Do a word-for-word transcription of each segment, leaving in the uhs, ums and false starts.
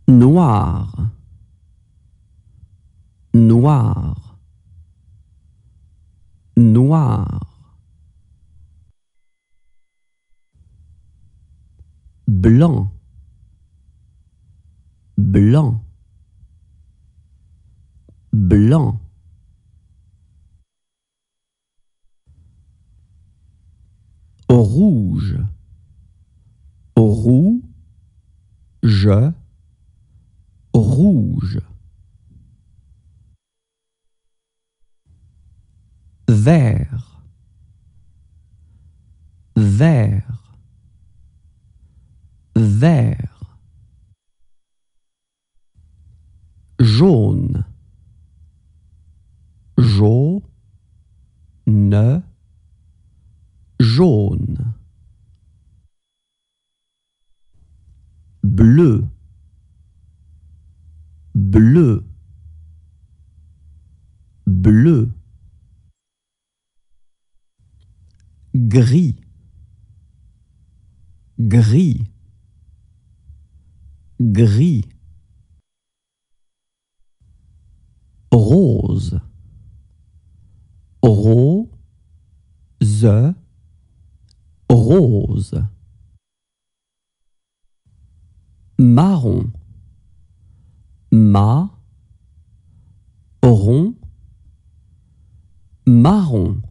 Noir, noir, noir. Blanc, blanc, blanc. Rouge, rouge, rouge. Vert, vert, vert. Jaune, jaune, jaune. Bleu, bleu, bleu. Gris, gris, gris. Rose, rose, rose. Marron, ma, rond, marron.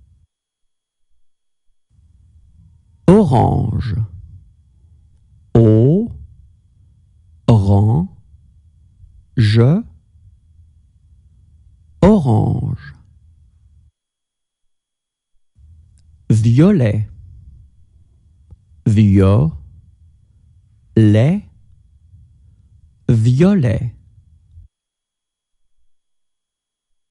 Orange, o, ran, je, orange. Violet, violet, violet.